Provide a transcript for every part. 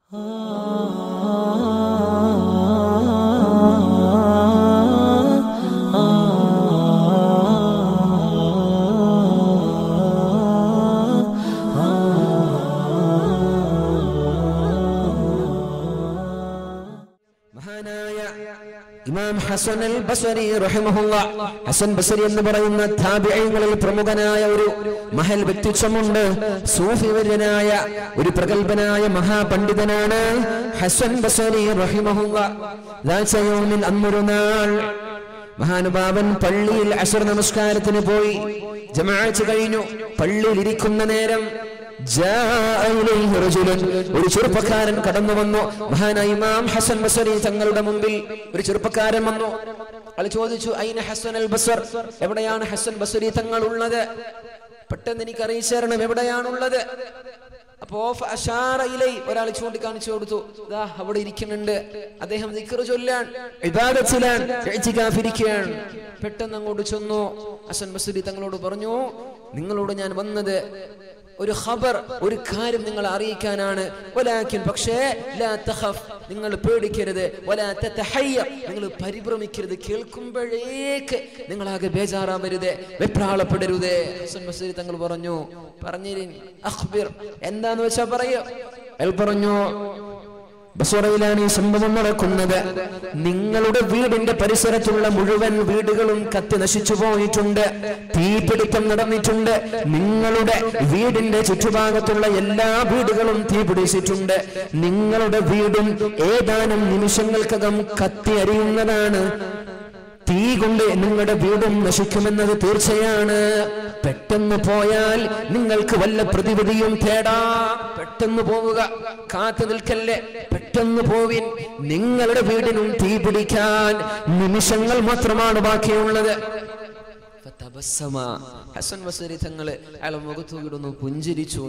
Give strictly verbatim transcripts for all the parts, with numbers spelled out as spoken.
ഇമാം ഹസൻ അൽ ബസ്രി റഹിമഹുല്ലാ, ഹസൻ ബസ്രി എന്ന് പറയുന്ന താബിഈങ്ങളിൽ പ്രമുഖനായ ഒരു മഹൽ വ്യക്തിത്വമുണ്ട്. സൂഫിവര്യനായ ഒരു പ്രഗൽഭനായ മഹാപണ്ഡിതനാണ് ഹസൻ ബസ്രി റഹിമഹുല്ലാ. ദാസയോമിൻ അന്നൊരു നാൾ മഹാനുഭാവൻ പള്ളിയിൽ അസ്ർ നമസ്കാരത്തിന് പോയി. ജമാഅത്ത് കഴിഞ്ഞു. പള്ളിയിൽ ഇരിക്കുന്ന നേരം ഒരു ചെറുപ്പക്കാരൻ കടന്നു വന്നു. മഹാനായ ഇമാം ഹസൻ ബസ്രി തങ്ങളുടെ മുമ്പിൽ ഒരു ചെറുപ്പക്കാരൻ വന്നു. അയാൾ ചോദിച്ചു, ഐന ഹസൻ അൽ ബസ്ർ, എവിടെയാണ് ഹസൻ ബസ്രി തങ്ങൾ ഉള്ളത്? പെട്ടെന്ന് എനിക്ക് അറിയിച്ചു തരണം, എവിടെയാണുള്ളത്? അപ്പോ ഒരാൾ ചൂണ്ടിക്കാണിച്ചു കൊടുത്തു, ദാ അവിടെ ഇരിക്കുന്നുണ്ട്. അദ്ദേഹം ദിക്ർ ചൊല്ലാൻ, ഇബാദത്തിലാണ്, ഇഅ്തികാഫിരിക്കുകയാണ്. പെട്ടെന്ന് അങ്ങോട്ട് ചെന്നു. ഹസൻ ബസ്രി തങ്ങളോട് പറഞ്ഞു, നിങ്ങളോട് ഞാൻ വന്നത് ഒരു ഖബർ, ഒരു കാര്യം നിങ്ങളെ അറിയിക്കാനാണ്. വലാകിൻ, പക്ഷേ ലാ തഖഫ്, നിങ്ങൾ പേടിക്കരുത്. വലാ തതഹയ്യ, നിങ്ങൾ പരിഭ്രമിക്കരുത്. കേൾക്കുമ്പോഴേക്ക് നിങ്ങളാകെ ബേജാറാവരുത്, വെപ്രാളപ്പെടരുത്. ഹസൻ ബസ്രി തങ്ങൾ പറഞ്ഞു, പറഞ്ഞിരിൻ, അഖ്ബിർ, എന്താന്ന് വെച്ചാ പറയൂ. അയാൾ പറഞ്ഞു, ബസ്വറയിലാണ് ഈ സംഭവം നടക്കുന്നത്. നിങ്ങളുടെ വീടിന്റെ പരിസരത്തുള്ള മുഴുവൻ വീടുകളും കത്തി നശിച്ചു പോയിട്ടുണ്ട്, തീപിടുത്തം നടന്നിട്ടുണ്ട്. നിങ്ങളുടെ വീടിന്റെ ചുറ്റുഭാഗത്തുള്ള എല്ലാ വീടുകളും തീപിടിച്ചിട്ടുണ്ട്. നിങ്ങളുടെ വീടും ഏതാനും നിമിഷങ്ങൾക്കകം കത്തി അരിയുന്നതാണ്. തീ കൊണ്ട് നിങ്ങളുടെ വീടും നശിക്കുമെന്നത് തീർച്ചയാണ്. പെട്ടെന്ന് പോയാൽ നിങ്ങൾക്ക് വല്ല പ്രതിവിധിയും തേടാം. പെട്ടെന്ന് പോവുക, കാത്തു നിൽക്കല്ലേ, പെട്ടെന്ന് പോവിൻ. നിങ്ങളുടെ വീടിനും തീ പിടിക്കാൻ നിമിഷങ്ങൾ മാത്രമാണ് ബാക്കിയുള്ളത്. ഹസൻ ബസ്രി തങ്ങള് അയാളെ മുഖത്തുകിടുന്നു, പുഞ്ചിരിച്ചു.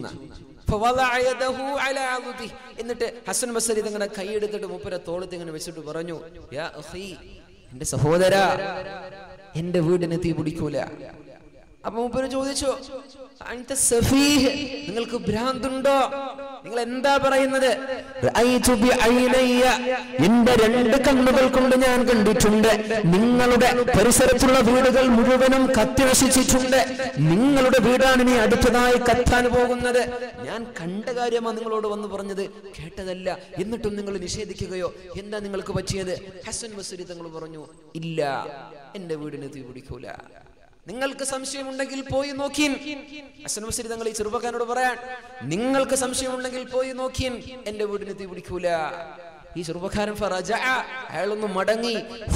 എന്നിട്ട് ഹസൻ ബസ്രി തങ്ങളുടെ കൈയെടുത്തിട്ട് മൂപ്പരെ തോളത്ത് ഇങ്ങനെ വെച്ചിട്ട് പറഞ്ഞു, യാ അഖീ, എന്റെ സഹോദര, എന്റെ വീടിന് തീ പിടിക്കൂല. അപ്പൊ മൂപ്പര് ചോദിച്ചു, അൻത സഫീഹ്, നിങ്ങൾക്ക് ഭ്രാന്തുണ്ടോ? നിങ്ങൾ എന്താ പറയുന്നത്? എന്റെ രണ്ട് കണ്ണുകൾ കൊണ്ട് ഞാൻ കണ്ടിട്ടുണ്ട്, നിങ്ങളുടെ പരിസരത്തുള്ള വീടുകൾ മുഴുവനും കത്തി നശിച്ചിട്ടുണ്ട്. നിങ്ങളുടെ വീടാണ് ഇനി അടുത്തതായി കത്താൻ പോകുന്നത്. ഞാൻ കണ്ട കാര്യമാണ് നിങ്ങളോട് വന്ന് പറഞ്ഞത്, കേട്ടതല്ല. എന്നിട്ടും നിങ്ങൾ നിഷേധിക്കുകയോ? എന്താ നിങ്ങൾക്ക് പറ്റിയത്? ഹസൻ ബസ്രി തങ്ങൾ പറഞ്ഞു, ഇല്ല, എന്റെ വീടിന് തീ പിടിക്കൂല. നിങ്ങൾക്ക് സംശയമുണ്ടെങ്കിൽ പോയി നോക്കിൻ. ഹസൻ ബസ്രി തങ്ങൾ ഈ ചെറുപ്പക്കാരനോട് പറയാൻ, നിങ്ങൾക്ക് സംശയമുണ്ടെങ്കിൽ പോയി നോക്കിൻ, എന്റെ വീടിന് തീ പിടിക്കൂല. ഈ ചെറുപ്പക്കാരൻ അയാളൊന്ന് മടങ്ങി,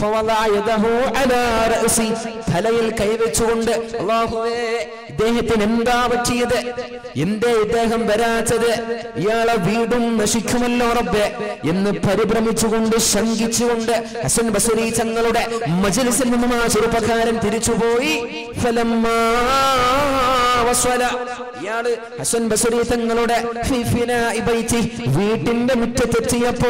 തലയിൽ കൈവച്ചുകൊണ്ട്, അല്ലാഹുവേ, ഇദ്ദേഹത്തിന് എന്താ പറ്റിയത്? എന്തേ ഇദ്ദേഹം വരാത്തത്? ഇയാളെ വീടും നശിക്കുമല്ലോ റബ്ബേ എന്ന് പരിഭ്രമിച്ചുകൊണ്ട്, ശങ്കിച്ചുകൊണ്ട് ഹസൻ ബസ്രി തങ്ങളുടെ മജ്‌ലിസിൽ നിന്നും ആ ചെറുപ്പക്കാരൻ തിരിച്ചുപോയി. ഇയാള് ഹസൻ ബസ്രി തങ്ങളുടെ വീട്ടിന്റെ മുറ്റത്തെത്തിയപ്പോ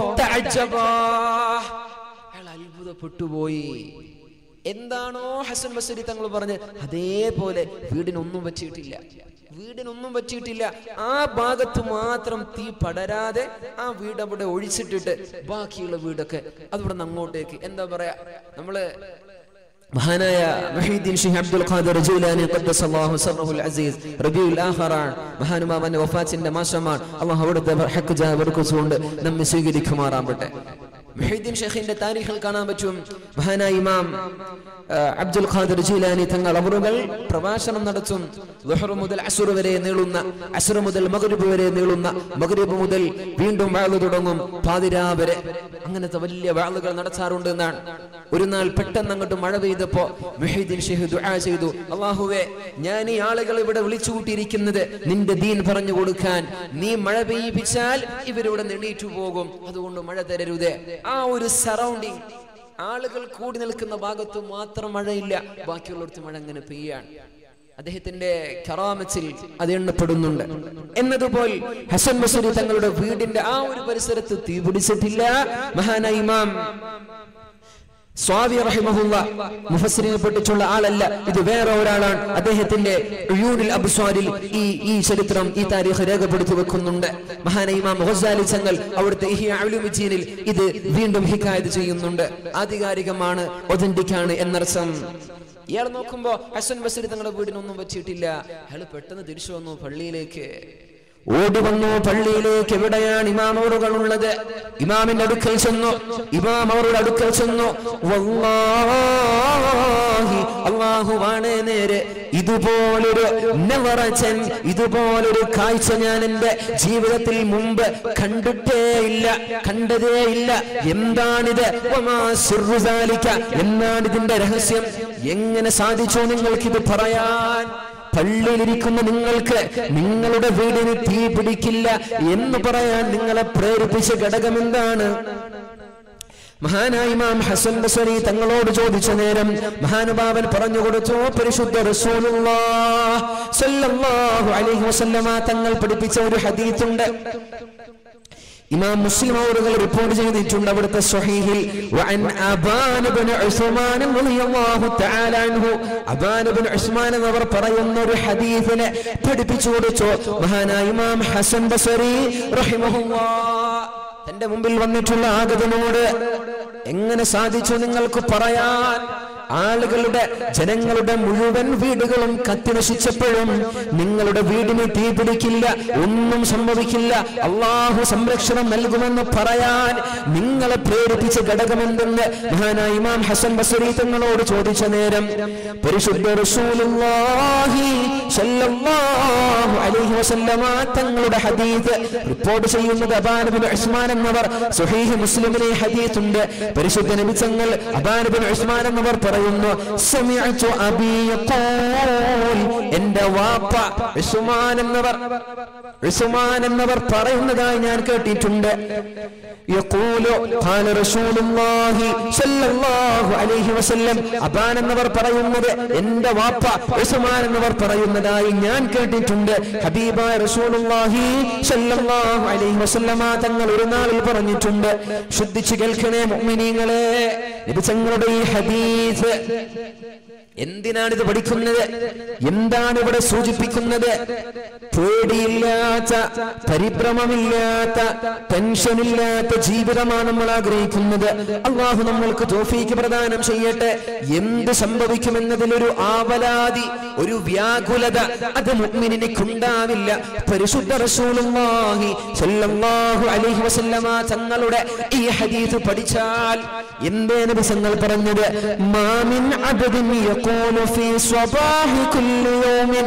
അയാൾ അത്ഭുതപ്പെട്ടുപോയി. എന്താണോ ഹസൻ ബസ്രി തങ്ങൾ പറഞ്ഞത് അതേപോലെ വീടിനൊന്നും പറ്റിയിട്ടില്ല. വീടിനൊന്നും പറ്റിയിട്ടില്ല. ആ ഭാഗത്ത് മാത്രം തീ പടരാതെ ആ വീട് അവിടെ ഒഴിച്ചിട്ടിട്ട് ബാക്കിയുള്ള വീടൊക്കെ അതിവിടെ നിന്ന് അങ്ങോട്ടേക്ക്, എന്താ പറയാ, നമ്മള് മഹാനായ മുഹീദ്ദീൻ ശൈഖ് അബ്ദുൽ ഖാദിർ ജീലാനി ഖദ്ദസല്ലാഹു സിർറഹുൽ അസീസ് റബീഉൽ ആഖിറാൻ മഹാനുമാവന്റെ വഫാത്തിന്റെ മാസമാണ്. അല്ലാഹു അവിടുത്തെ ഹഖ് ജാ ബർക്കത്തുകൊണ്ട് നമ്മെ സ്വീകരിക്കുമാറാകട്ടെ. മുഹീദ്ദീൻ ശൈഖിന്റെ താരീഖിൽ കാണാൻ പറ്റും, മഹാനായ ഇമാം അബ്ദുൽ ഖാദിർ ജീലാനി തങ്ങൾ അവറുകൾ പ്രഭാഷണം നടത്തും. ളുഹർ മുതൽ അസ്ർ വരെ നീളുന്ന, അസ്ർ മുതൽ മഗ്രിബ് വരെ നീളുന്ന, മഗ്രിബ് മുതൽ വീണ്ടും വഅദ് തുടങ്ങും പാതിരാ വരെ. അങ്ങനത്തെ വലിയ വഅദുകൾ നടത്താറുണ്ട് എന്നാണ്. ഒരു നാൾ പെട്ടെന്ന് അങ്ങോട്ട് മഴ പെയ്തപ്പോ മുഹീദ്ദീൻ ശൈഖ് ദുആ ചെയ്തു, അല്ലാഹുവേ, ഞാൻ ഈ ആളുകൾ ഇവിടെ വിളിച്ചു കൂട്ടിയിരിക്കുന്നത് നിന്റെ ദീൻ പറഞ്ഞു കൊടുക്കാൻ. നീ മഴ പെയ്യിപ്പിച്ചാൽ ഇവരിവിടെ എണീറ്റു പോകും, അതുകൊണ്ട് മഴ തരരുതേ. ആ ഒരു സറൗണ്ടിങ്, ആളുകൾ കൂടി നിൽക്കുന്ന ഭാഗത്ത് മാത്രം മഴയില്ല, ബാക്കിയുള്ളിടത്ത് മഴ അങ്ങനെ പെയ്യാണ്. അദ്ദേഹത്തിന്റെ കറാമത്തിൽ അത് എണ്ണപ്പെടുന്നുണ്ട്. എന്നതുപോലെ ഹസൻ ബസ്രി തങ്ങളുടെ വീടിന്റെ ആ ഒരു പരിസരത്ത് തീ പിടിച്ചിട്ടില്ല. മഹാനായ ഇമാം സ്വാവി റഹിമഹുല്ല മുഫസ്സിരിനെ പഠിച്ചുള്ള ആളല്ല, ഇത് വേറെ ഒരാളാണ്. അദ്ദേഹത്തിന്റെ ഉയൂനുൽ അബ്സ്വാരിൽ ഈ ഈ ചരിത്രം ഈ താരീഖ് രേഖപ്പെടുത്തി വെക്കുന്നുണ്ട്. മഹാനായ ഇമാം ഗസാലി തങ്ങൾ അവിടുത്തെ ഇഹ്യാ ഉലൂമുദ്ദീനിൽ ഇത് വീണ്ടും ഹിക്കായത്ത് ചെയ്യുന്നുണ്ട്. ആധികാരികമാണ്, ഒതന്റിക് ആണ് എന്നർത്ഥം. ഇയാൾ നോക്കുമ്പോ ഹസൻ ബസ്രി തങ്ങളുടെ വീടിനൊന്നും വെച്ചിട്ടില്ല. അയാൾ പെട്ടെന്ന് തിരിച്ചു വന്നു പള്ളിയിലേക്ക്, ഓടി വന്നു പള്ളിയിലേക്ക്. എവിടെയാണ് ഇമാമോറുകൾ ഉള്ളത്? ഇമാമിന്റെ അടുക്കൽ ചെന്നു. ഇമാം അവരുടെ അടുക്കൽ ചെന്നു. വല്ലാഹി അല്ലാഹുവാണ് നേരെ, ഇതുപോലൊരു നെവറച്ചൻ, ഇതുപോലൊരു കാഴ്ച ഞാൻ എന്റെ ജീവിതത്തിൽ മുമ്പ് കണ്ടിട്ടേ ഇല്ല, കണ്ടതേ ഇല്ല. എന്താണിത്? എന്നാണ് ഇതിന്റെ രഹസ്യം? എങ്ങനെ സാധിച്ചു നിങ്ങൾക്കിത് പറയാൻ? പള്ളിയിലിരിക്കുന്ന നിങ്ങൾക്ക് നിങ്ങളുടെ വീടിന് തീ പിടിക്കില്ല എന്ന് പറയാൻ നിങ്ങളെ പ്രേരിപ്പിച്ച ഘടകം എന്താണ്? മഹാനായ ഇമാം ഹസൻ ബസ്രി തങ്ങളോട് ചോദിച്ച നേരം മഹാനുഭാവൻ പറഞ്ഞു കൊടുത്തു, പരിശുദ്ധ റസൂലുള്ളാഹി സ്വല്ലല്ലാഹു അലൈഹി വസല്ലമ തങ്ങൾ പഠിപ്പിച്ച ഒരു ഹദീസുണ്ട്. ഇമാം മുസ്ലിം അവറുകൾ റിപ്പോർട്ട് ചെയ്തിട്ടുണ്ട് അവിടുത്തെ സ്വഹീഹിൽ, വഅൻ അബാൻ ഇബ്നു ഉസ്മാൻ റളിയല്ലാഹു തആല അൻഹു, അബാൻ ഇബ്നു ഉസ്മാൻ അവർ പറയുന്ന ഒരു ഹദീസിനെ പഠിപ്പിച്ചു കൊടുത്തു മഹാനായ ഇമാം ഹസൻ ബസ്രി റഹിമഹുല്ലാഹ്. തന്റെ മുമ്പിൽ വന്നിട്ടുള്ള ആഗതനോട് എങ്ങനെ സാധിച്ചു നിങ്ങൾക്ക് പറയാൻ? ആളുകളുടെ ജനങ്ങളുടെ മുഴുവൻ വീടുകളും കത്തിനശിച്ചപ്പോഴും നിങ്ങളുടെ വീടിന് തീ പിടിക്കില്ല, ഒന്നും സംഭവിക്കില്ല, അള്ളാഹു സംരക്ഷണം നൽകുമെന്ന് പറയാൻ നിങ്ങളെ പ്രേരിപ്പിച്ച ഘടകമെന്തെന്ന് മഹാനായ ഇമാം ഹസൻ ബസ്രി തങ്ങളോട് ചോദിച്ച നേരം പരിശുദ്ധ റസൂലുള്ളാഹി സ്വല്ലല്ലാഹു അലൈഹി വസല്ലമ തങ്ങളുടെ ഹദീസ് റിപ്പോർട്ട് ചെയ്യുന്നത് അബാൻ ഇബ്നു ഉസ്മാൻ എന്നവർ സ്വഹീഹ് മുസ്ലിമിലെ ഹദീസ് ഉണ്ട്. പരിശുദ്ധ നബി തങ്ങൾ അബാൻ ഇബ്നു ഉസ്മാൻ എന്നവർ സമിഅതു അബീ യഖൂൽ, എന്റെ വാപ്പ ഉസ്മാൻ എന്നവർ ഉസ്മാൻ എന്നവർ പറയുന്നതായി ഞാൻ കേട്ടിട്ടുണ്ട്. യഖൂലു ഖാല റസൂലുള്ളാഹി സ്വല്ലല്ലാഹു അലൈഹി വസല്ലം, അബാൻ എന്നവർ പറയുന്നത് എന്റെ വാപ്പ ഉസ്മാൻ എന്നവർ പറയുന്നതായി ഞാൻ കേട്ടിട്ടുണ്ട്. ഹബീബായ റസൂലുള്ളാഹി സ്വല്ലല്ലാഹു അലൈഹി വസല്ലമ തങ്ങൾ ഒരു നാളിൽ പറഞ്ഞിട്ടുണ്ട്. ശ്രദ്ധിച്ചു കേൾക്കണേ മുഅ്മിനീങ്ങളെ, നബി തങ്ങളുടെ ഈ ഹദീസ് എന്തിനാണ് ഇത് പഠിക്കുന്നത്? എന്താണ് ഇവിടെ സൂചിപ്പിക്കുന്നത്? പേടിയില്ലാത്ത, പരിഭ്രമമില്ലാത്ത, ടെൻഷനില്ലാത്ത ജീവിതമാണ് നമ്മൾ ആഗ്രഹിക്കുന്നത്. അല്ലാഹു നമ്മൾക്ക് തൗഫീഖ് പ്രദാനം ചെയ്യട്ടെ. എന്ത് സംഭവിക്കുമെന്നതിലൊരു ആവലാതി, ഒരു വ്യാകുലത അത് മുഅ്മിനിനുണ്ടാവില്ല. പരിശുദ്ധ റസൂലുള്ളാഹി സ്വല്ലല്ലാഹു അലൈഹി വസല്ലമ തങ്ങളുടെ ഈ ഹദീസ് പഠിച്ചാൽ എന്തേ നബി തങ്ങൾ പറഞ്ഞത്? മാമിൻ അബ്ദിൻ യഖൂലു ഫീ സ്വബാഹി കുല്ലി യൗമിൻ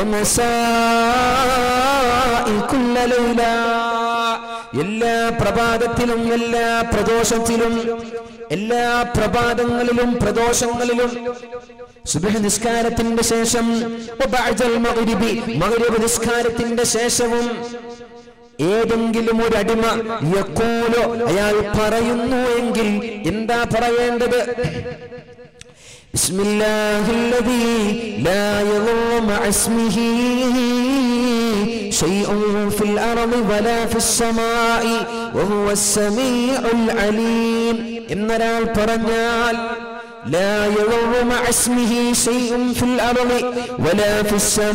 വമസാഇ കുല്ലി ലൈല, എല്ലാ പ്രഭാതത്തിലും എല്ലാ പ്രദോഷത്തിലും എല്ലാ പ്രഭാതങ്ങളിലും പ്രദോഷങ്ങളിലും സുബ്ഹ് നിസ്കാരത്തിന്റെ ശേഷം വബഅദൽ മഗ്രിബി, മഗ്രിബ് നിസ്കാരത്തിന്റെ ശേഷവും ഏതെങ്കിലും ഒരു അടിമ യഖൂലു അയാൾ പറയുന്നു എങ്കിൽ എന്താ പറയേണ്ടത്? ബിസ്മില്ലാഹില്ലദീ ലാ യദുറു മഅസ്മിഹി ശൈഉൻ ഫിൽ അർളി വലാ ഫിസ് സമാഇ വഹുവസ് സമീഉൽ അലീം എന്നൊരാൾ പറഞ്ഞാൽ لا يضر مع اسمه شيء في الأرض ولا في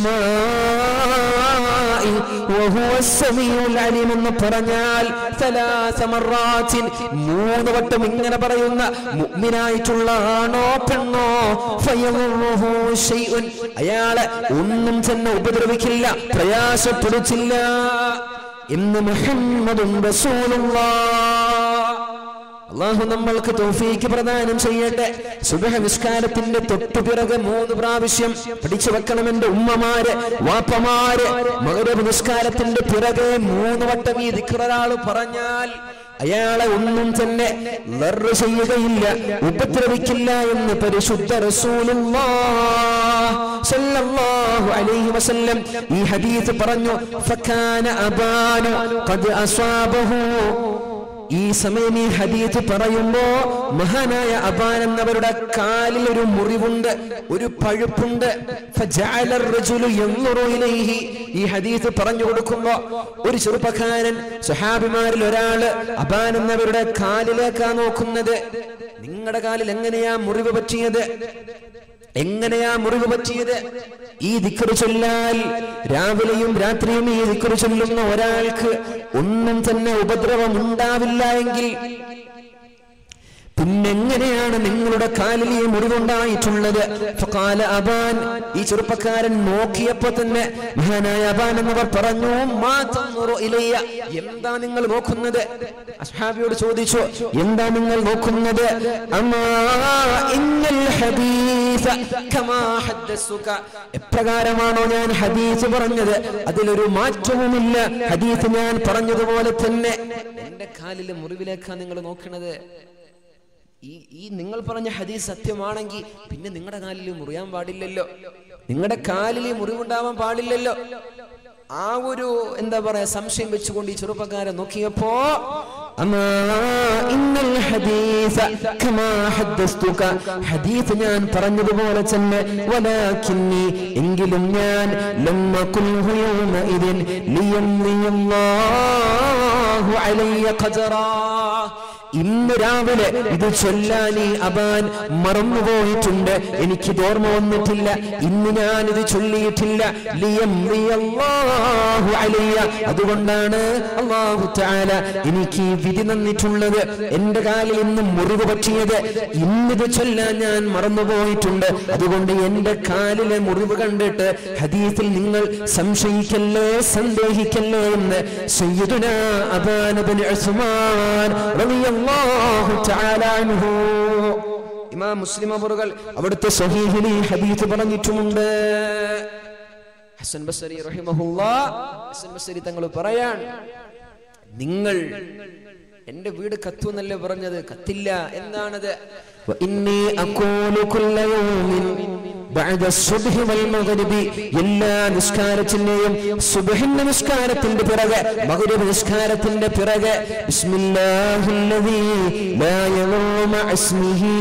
السماء وهو السميع العليم എന്ന് പറഞ്ഞാൽ ثلاث مرات മൂന്ന് വട്ടം ഇങ്ങനെ പറയുന്ന മുഅ്മിനായിട്ടുള്ള ആണോ പെണ്ണോ ഫയദുറുഹു ശൈഉൻ അയാളെ ഒന്നും തന്നെ ഉപദ്രവിക്കില്ല, പ്രയാസപ്പെടുത്തില്ല എന്ന് മുഹമ്മദുൻ റസൂലുള്ളാഹ്. അല്ലാഹു നമ്മൾക്ക് തൗഫീഖ് പ്രദാനം ചെയ്യട്ടെ. സുബ്ഹ് നിസ്കാരത്തിന്റെ തൊട്ടുപിറകെ മൂന്ന് പ്രാവശ്യം പഠിച്ചു വെക്കണം എന്റെ ഉമ്മമാര്, വാപ്പമാര്. മഗ്രിബ് നിസ്കാരത്തിന്റെ പിറകെ മൂന്ന് വട്ടം ഈ ദിക്ർ ഒരാൾ പറഞ്ഞാൽ അയാളെ ഒന്നും തന്നെ ലർറ് ചെയ്യുകയില്ല, ഉപദ്രവിക്കില്ല എന്ന് പരിശുദ്ധ റസൂലുള്ളാഹി സ്വല്ലല്ലാഹു അലൈഹി വസല്ലം ഈ ഹദീസ് പറഞ്ഞു. ഫകാന അബാനു ഖദ് അസ്വാബഹു, ഈ സമയം ഈ ഹദീസ് പറയുമ്പോ മഹാനായ അബാൻ എന്നവരുടെ കാലിൽ ഒരു മുറിവുണ്ട്, ഒരു പഴുപ്പുണ്ട്. ഫജഅല അർറജുലു യൻദുറു ഇലൈഹി, ഈ ഹദീസ് പറഞ്ഞു കൊടുക്കുമ്പോ ഒരു ചെറുപ്പക്കാരൻ സ്വഹാബിമാരിൽ ഒരാള് അബാൻ എന്നവരുടെ കാലിലേക്കാ നോക്കുന്നത്. നിങ്ങളുടെ കാലിൽ എങ്ങനെയാ മുറിവ് പറ്റിയത്? എങ്ങനെയാ മുറിവ് പറ്റിയത്? ഈ ദിക്റ് ചൊല്ലാൽ രാവിലെയും രാത്രിയും ഈ ദിക്റ് ചൊല്ലുന്ന ഒരാൾക്ക് ഒന്നും തന്നെ ഉപദ്രവം ഉണ്ടാവില്ല എങ്കിൽ പിന്നെങ്ങനെയാണ് നിങ്ങളുടെ കാലിൽ ഈ മുറിവുണ്ടായിട്ടുള്ളത്? ഫഖാല അബാൻ, ഈ ചെറുപ്പക്കാരൻ നോക്കിയപ്പോ തന്നെ മഹാനായ അബാൻ എന്നവർ പറഞ്ഞു, മാ തൻദുറു ഇലയ്യ, എന്താ നിങ്ങൾ നോക്കുന്നത്? അസ്ഹാബിയോട് ചോദിച്ചു, എന്താ നിങ്ങൾ നോക്കുന്നത്? അമാ ഇന്നൽ ഹദീസ കമാ ഹദ്ദസുക, എപ്രകാരമാണോ ഞാൻ ഹദീസ് പറഞ്ഞത് അതിലൊരു മാറ്റവുമില്ല, ഹദീസ് ഞാൻ പറഞ്ഞതുപോലെ തന്നെ. എന്റെ കാലിലെ മുറിവിലേക്കാണ് നിങ്ങൾ നോക്കുന്നത്. ഈ ഈ നിങ്ങൾ പറഞ്ഞ ഹദീസ് സത്യമാണെങ്കിൽ പിന്നെ നിങ്ങളുടെ കാലിൽ മുറിയാൻ പാടില്ലല്ലോ, നിങ്ങളുടെ കാലിൽ മുറിവുണ്ടാവാൻ പാടില്ലല്ലോ. ആ ഒരു എന്താ പറയാ സംശയം വെച്ചുകൊണ്ട് ഈ ചെറുപ്പക്കാരൻ നോക്കിയപ്പോ അമാ ഇന്നൽ ഹദീസ കമാ ഹദ്ദസ്തുക, ഹദീസ് ഞാൻ പറഞ്ഞതുപോലെ തന്നെ, വലാകിന്നി, എങ്കിലും ഞാൻ ലമ്മ ഖുൽഹു യൗമഇദിൻ ലിയംലിയല്ലാഹു അലയ്യ ഖദറാ, ഇന്ന് രാവിലെ ഇത് ചൊല്ലാൻ ഈ അബാൻ മറന്നുപോയിട്ടുണ്ട്, എനിക്കിത് ഓർമ്മ വന്നിട്ടില്ല, ഇന്ന് ഞാൻ ഇത് ചൊല്ലിയിട്ടില്ല. ലിയംലിയല്ലാഹു അലയ്യ, അതുകൊണ്ടാണ് അല്ലാഹു തആല എനിക്ക് വിധി തന്നിട്ടുള്ളത്. എന്റെ കാലിൽ ഇന്ന് മുറിവ് പറ്റിയത്, ഇന്നിത് ചൊല്ലാൻ ഞാൻ മറന്നുപോയിട്ടുണ്ട്. അതുകൊണ്ട് എന്റെ കാലിലെ മുറിവ് കണ്ടിട്ട് ഹദീസിൽ നിങ്ങൾ സംശയിക്കല്ലേ, സന്ദേഹിക്കല്ലേ എന്ന് സയ്യിദുനാ അബാൻ ഇബ്നു ഉസ്മാൻ റളിയല്ലാഹു തആല അൻഹു, ഇമാം മുസ്ലിം അവറുകൾ അവിടുത്തെ സ്വഹീഹിൽ ഈ ഹദീസ് പറഞ്ഞിട്ടുമുണ്ട്. ഹസൻ ബസ്രി റഹിമഹുല്ലാഹ്, ഹസൻ ബസ്രി തങ്ങൾ പറയാൻ, നിങ്ങൾ എന്റെ വീട് കത്തു എന്നല്ലേ പറഞ്ഞത്, കത്തില്ല. എന്താണത്? വഇന്നി അഖൂലു കുല്ല യൗമിൻ ബഅദ സുബ്ഹി വൽ മഗ്രിബി, എല്ലാ നിസ്കാരത്തിന്റെയും സുബ്ഹിന്റെ നിസ്കാരത്തിന്റെ പിറകെ മഗ്രിബ് നിസ്കാരത്തിന്റെ പിറകെ ബിസ്മില്ലാഹില്ലദീ ലാ യദുറു മഅ ഇസ്മിഹി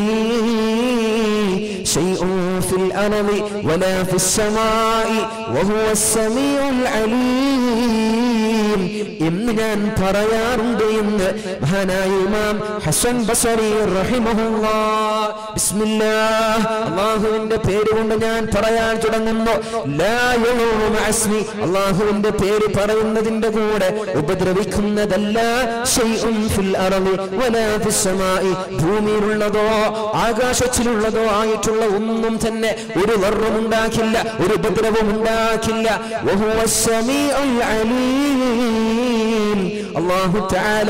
ശൈഉൻ ഫിൽ അർളി വലാ ഫിസ് സമാഇ വഹുവസ് സമീഉൽ അലീം എന്ന് ഞാൻ പറയാറുണ്ട് എന്ന് മഹാനായ ഇമാം ഹസൻ ബസ്രി റഹിമഹുല്ലാഹ്. ബിസ്മില്ലാഹ്, അല്ലാഹുവിന്റെ പേര് കൊണ്ട് ഞാൻ പറയാൻ തുടങ്ങുന്നു. ലാ യദുറു മഅ ഇസ്മി, അല്ലാഹുവിന്റെ പേര് പറയുന്നതിന്റെ കൂടെ ഉപദ്രവിക്കുന്നതല്ല. ശൈഉൻ ഫിൽ അർളി വലാ ഫിസ് സമാഇ, ഭൂമിയിലുള്ളതോ ആകാശത്തിലുള്ളതോ ആയിട്ടുള്ള ഒന്നും തന്നെ ഒരു വർറും ഉണ്ടാക്കില്ല, ഒരു ഉപദ്രവം ഉണ്ടാക്കില്ല. വഹുവസ് സമീഉൽ അലീം, അല്ലാഹു തആല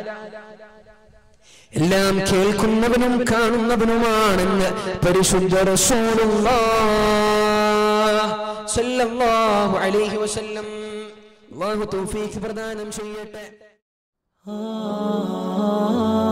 എല്ലാം കേൾക്കുന്നവനും കാണുന്നവനുമാണെന്ന് പരിശുദ്ധ റസൂലുള്ളാഹ് സ്വല്ലല്ലാഹു അലൈഹി വസല്ലം. അല്ലാഹു തൗഫീഖ് പ്രദാനം ചെയ്യട്ടെ.